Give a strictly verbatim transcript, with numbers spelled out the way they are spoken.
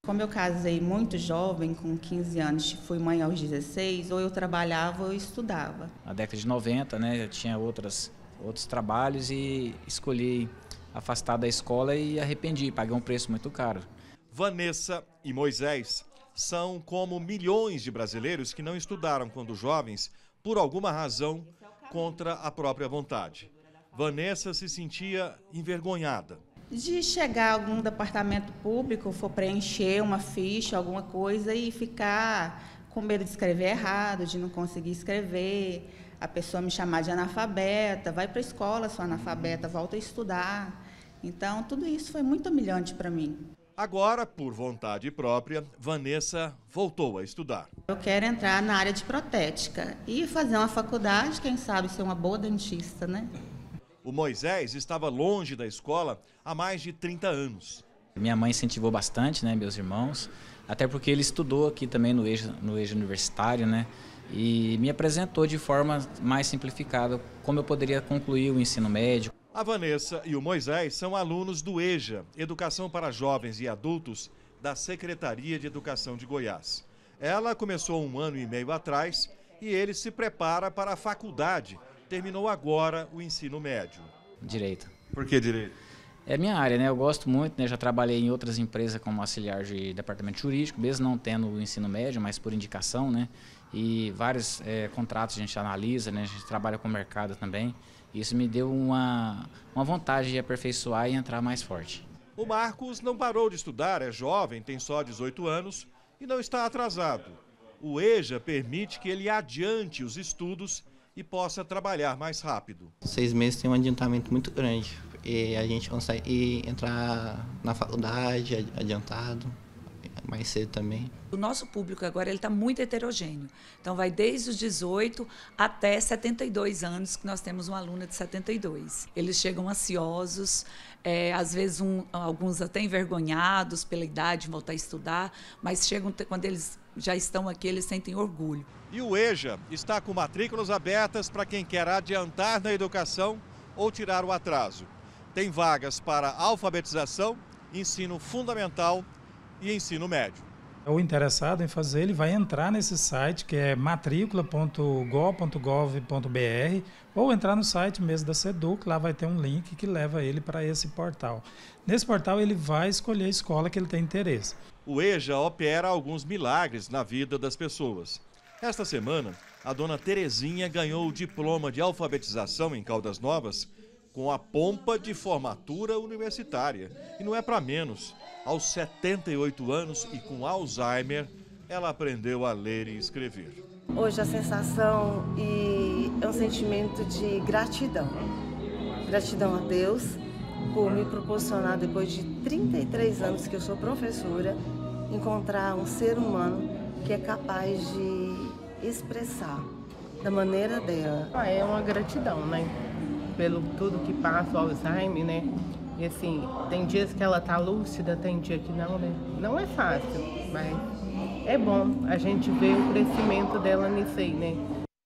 Como eu casei muito jovem, com quinze anos, fui mãe aos dezesseis, ou eu trabalhava ou eu estudava. Na década de noventa, né, eu tinha outras, outros trabalhos e escolhi afastar da escola e arrependi, paguei um preço muito caro. Vanessa e Moisés são como milhões de brasileiros que não estudaram quando jovens, por alguma razão, contra a própria vontade. Vanessa se sentia envergonhada. De chegar a algum departamento público, for preencher uma ficha, alguma coisa, e ficar com medo de escrever errado, de não conseguir escrever, a pessoa me chamar de analfabeta, vai para a escola, sou analfabeta, volta a estudar. Então, tudo isso foi muito humilhante para mim. Agora, por vontade própria, Vanessa voltou a estudar. Eu quero entrar na área de protética e fazer uma faculdade, quem sabe ser uma boa dentista, né? O Moisés estava longe da escola há mais de trinta anos. Minha mãe incentivou bastante, né, meus irmãos, até porque ele estudou aqui também no EJA, no EJA universitário, né, e me apresentou de forma mais simplificada como eu poderia concluir o ensino médio. A Vanessa e o Moisés são alunos do EJA, Educação para Jovens e Adultos, da Secretaria de Educação de Goiás. Ela começou um ano e meio atrás e ele se prepara para a faculdade. Terminou agora o ensino médio. Direito. Por que direito? É minha área, né? Eu gosto muito, né? Já trabalhei em outras empresas como auxiliar de departamento jurídico, mesmo não tendo o ensino médio, mas por indicação, né? E vários é, contratos a gente analisa, né? A gente trabalha com o mercado também. Isso me deu uma, uma vontade de aperfeiçoar e entrar mais forte. O Marcos não parou de estudar, é jovem, tem só dezoito anos e não está atrasado. O EJA permite que ele adiante os estudos e possa trabalhar mais rápido. Seis meses tem um adiantamento muito grande e a gente consegue entrar na faculdade adiantado, mais cedo também. O nosso público agora ele está muito heterogêneo, então vai desde os dezoito até setenta e dois anos, que nós temos uma aluna de setenta e dois. Eles chegam ansiosos, é, às vezes um, alguns até envergonhados pela idade de voltar a estudar, mas chegam quando eles já estão aqui, eles sentem orgulho. E o EJA está com matrículas abertas para quem quer adiantar na educação ou tirar o atraso. Tem vagas para alfabetização, ensino fundamental e ensino médio. O interessado em fazer, ele vai entrar nesse site que é matrícula ponto go ponto gov ponto br ou entrar no site mesmo da SEDUC, lá vai ter um link que leva ele para esse portal. Nesse portal ele vai escolher a escola que ele tem interesse. O EJA opera alguns milagres na vida das pessoas. Esta semana, a dona Terezinha ganhou o diploma de alfabetização em Caldas Novas com a pompa de formatura universitária. E não é para menos. Aos setenta e oito anos e com Alzheimer, ela aprendeu a ler e escrever. Hoje a sensação e é um sentimento de gratidão. Gratidão a Deus por me proporcionar, depois de trinta e três anos que eu sou professora, encontrar um ser humano que é capaz de expressar da maneira dela. Ah, é uma gratidão, né? Pelo tudo que passa o Alzheimer, né? E assim, tem dias que ela tá lúcida, tem dia que não, né? Não é fácil, mas é bom a gente ver o crescimento dela nisso aí, né?